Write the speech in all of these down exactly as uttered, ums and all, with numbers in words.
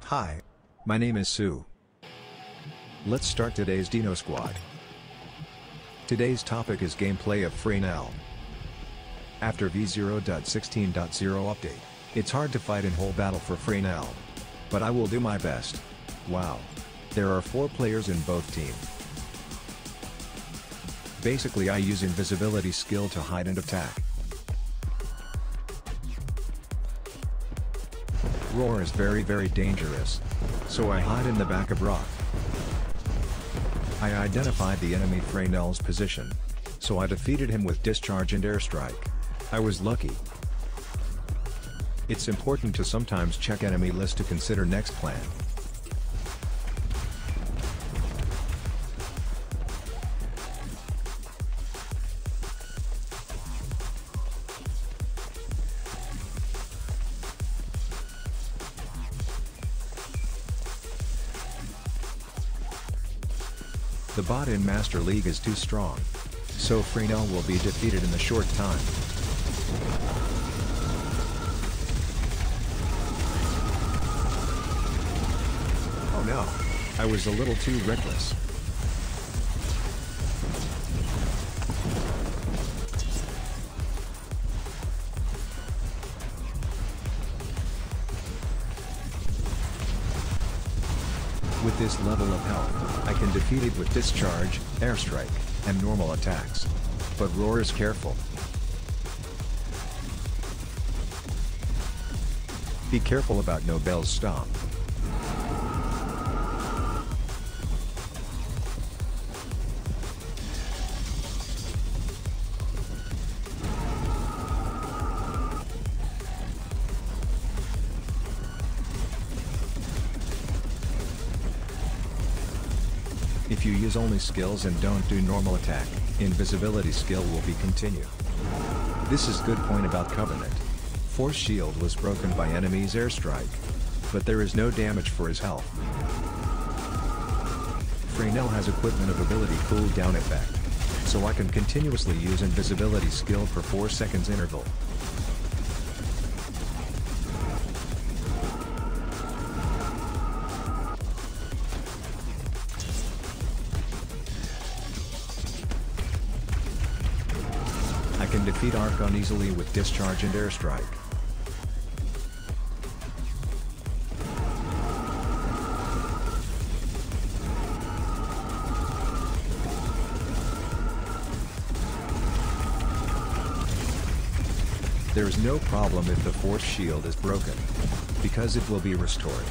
Hi. My name is Sue. Let's start today's Dino Squad. Today's topic is gameplay of Fresnel. After v zero point sixteen point zero update, it's hard to fight in whole battle for Fresnel. But I will do my best. Wow. There are four players in both teams. Basically I use invisibility skill to hide and attack. Roar is very very dangerous. So I hide in the back of rock. I identified the enemy Fresnel's position. So I defeated him with discharge and airstrike. I was lucky. It's important to sometimes check enemy list to consider next plan. The bot in Master League is too strong. So Fresnel will be defeated in a short time. Oh no. I was a little too reckless. With this level of health, I can defeat it with discharge, airstrike, and normal attacks. But Roar is careful. Be careful about Nobel's stop. If you use only skills and don't do normal attack, invisibility skill will be continue. This is good point about Covenant. Force shield was broken by enemy's airstrike. But there is no damage for his health. Fresnel has equipment of ability cooldown effect. So I can continuously use invisibility skill for four seconds interval. I can defeat Archon easily with discharge and airstrike. There is no problem if the force shield is broken, because it will be restored.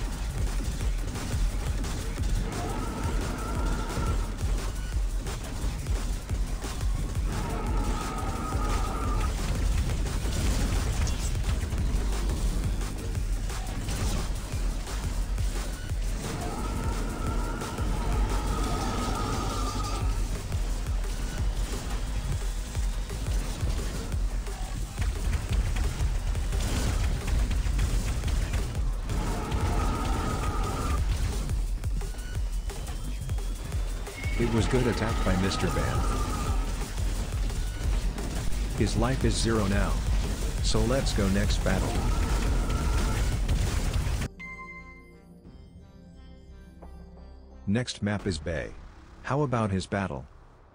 It was good attack by Mister Van. His life is zero now. So let's go next battle. Next map is Bay. How about his battle?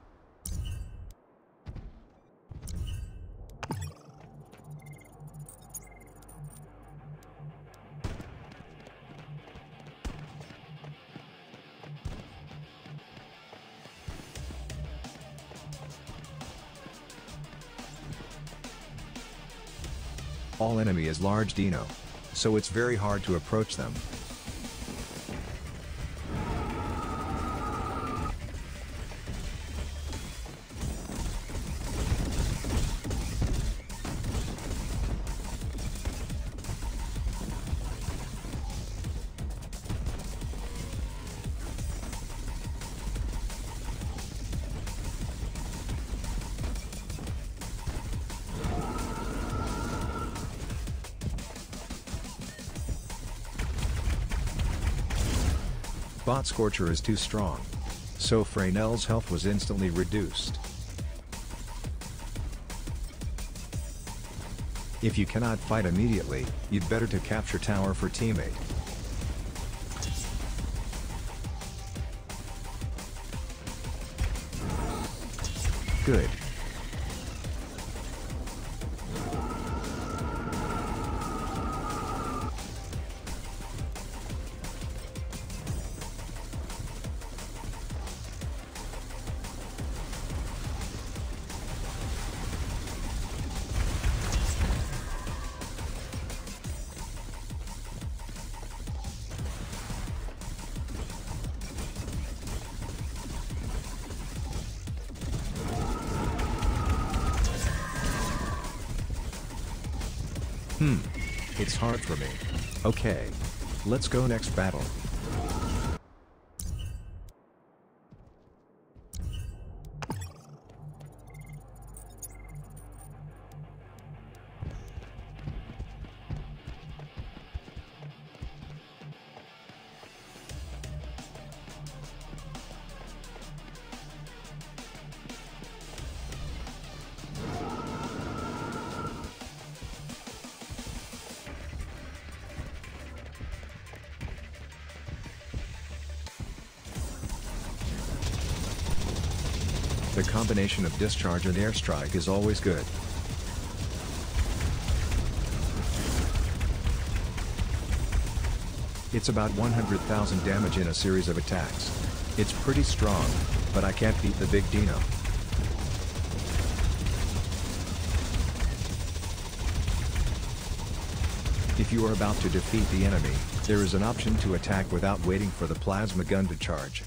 All enemy is large Dino. So it's very hard to approach them. Bot Scorcher is too strong. So Fresnel's health was instantly reduced. If you cannot fight immediately, you'd better to capture tower for teammate. good. Hmm. It's hard for me. Okay. Let's go next battle. The combination of discharge and airstrike is always good. It's about one hundred thousand damage in a series of attacks. It's pretty strong, but I can't beat the big Dino. If you are about to defeat the enemy, there is an option to attack without waiting for the plasma gun to charge.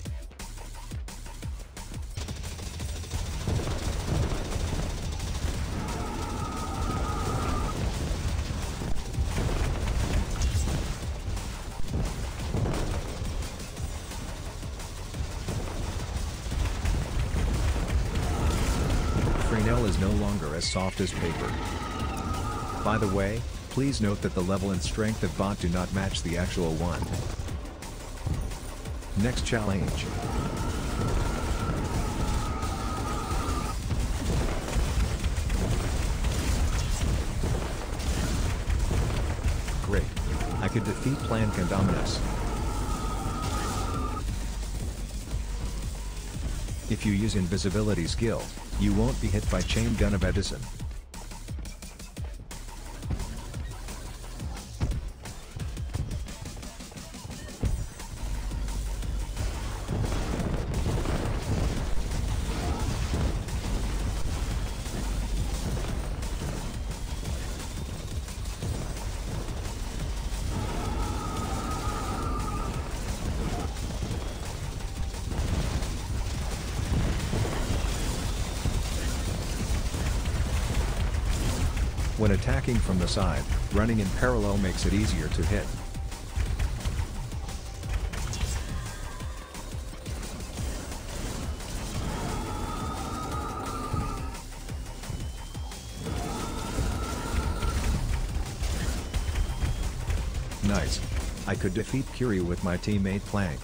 Fresnel is no longer as soft as paper. By the way, please note that the level and strength of bot do not match the actual one. Next challenge. Great. I could defeat Plan Condominus. If you use invisibility skill, you won't be hit by Chain Gun of Edison. When attacking from the side, running in parallel makes it easier to hit. Nice. I could defeat Curie with my teammate Plank.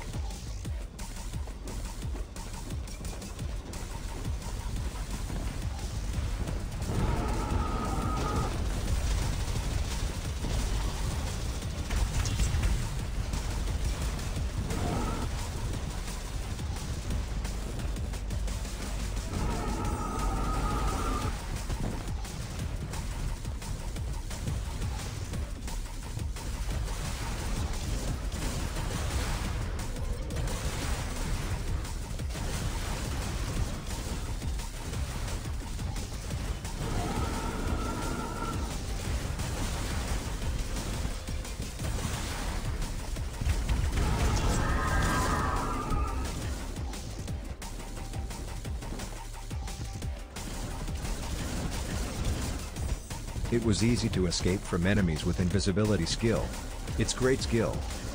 It was easy to escape from enemies with invisibility skill. It's great skill.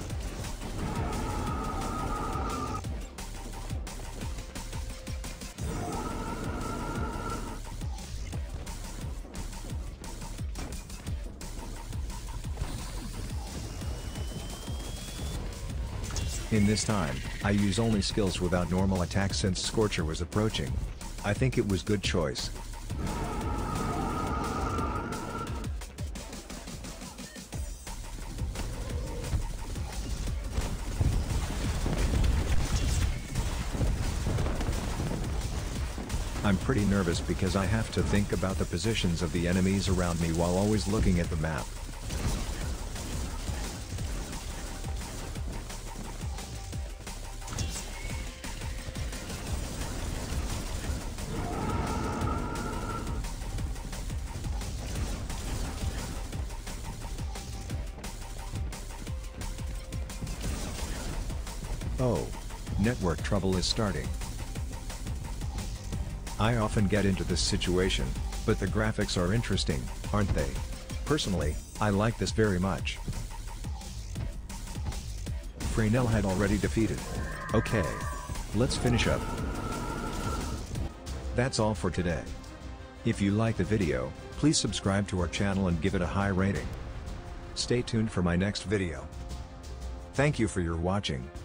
In this time, I use only skills without normal attack since Scorcher was approaching. I think it was good choice. I'm pretty nervous because I have to think about the positions of the enemies around me while always looking at the map. Oh, network trouble is starting. I often get into this situation, but the graphics are interesting, aren't they? Personally, I like this very much. Fresnel had already defeated. Okay. Let's finish up. That's all for today. If you like the video, please subscribe to our channel and give it a high rating. Stay tuned for my next video. Thank you for your watching.